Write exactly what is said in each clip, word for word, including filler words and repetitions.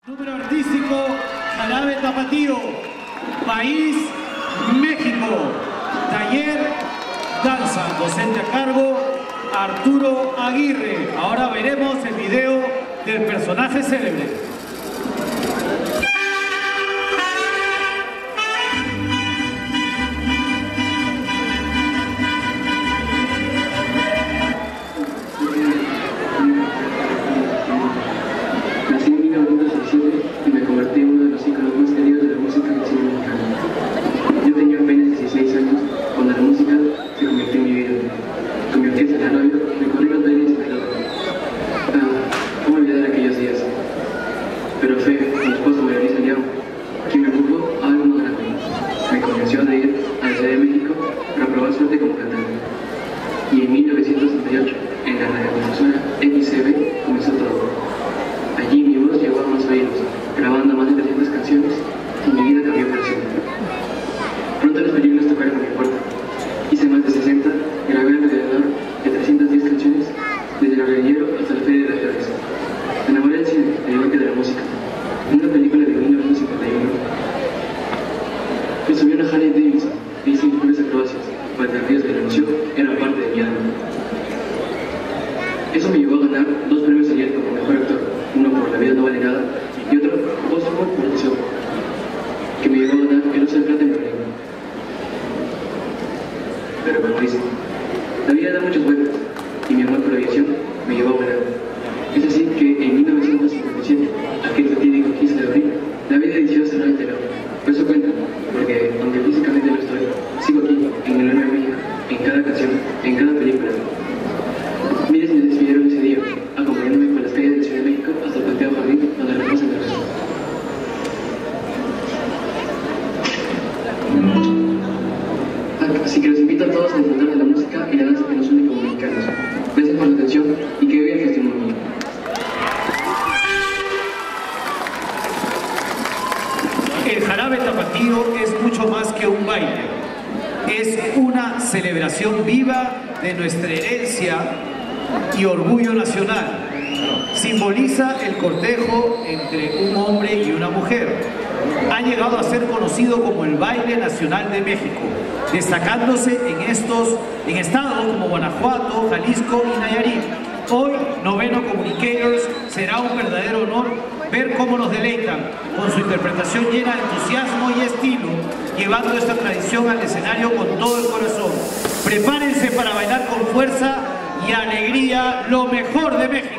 Número artístico, Jarabe Tapatío, País, México. Taller, danza, docente a cargo, Arturo Aguirre. Ahora veremos el video del personaje célebre. Eso me llevó a ganar dos premios ayer como mejor actor, uno por La vida no vale nada y otro póstumo por Deseo, que me llevó a ganar el Oso de Plata en Berlín. Pero como dicen, la vida da muchas vueltas y mi amor por la aviación me llevó a volar. Es así que en mil novecientos cincuenta y siete, aquel fatídico quince de abril, la vida decidió cerrar el telón. Por eso cuento, porque aunque físicamente no estoy, sigo aquí, en el alma de México, en cada canción, en cada película. Miles me despidieron ese día, acompañándome por las calles de la Ciudad de México hasta el Panteón Jardín, donde reposan el resto. Así que los invito a todos a disfrutar de la música y la danza que nos une como mexicanos. Gracias por la atención y que viva el testimonio. El Jarabe Tapatío es mucho más que un baile. Es una celebración viva de nuestra herencia y orgullo nacional. Simboliza el cortejo entre un hombre y una mujer. Ha llegado a ser conocido como el baile nacional de México, destacándose en estos en estados como Guanajuato, Jalisco y Nayarit. Hoy, Noveno Communicators, será un verdadero honor ver cómo nos deleitan con su interpretación llena de entusiasmo y estilo, llevando esta tradición al escenario con todo el corazón. Prepárense para bailar con fuerza y alegría lo mejor de México.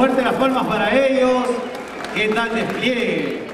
fuerte las palmas para ellos. ¿Qué tal despliegue?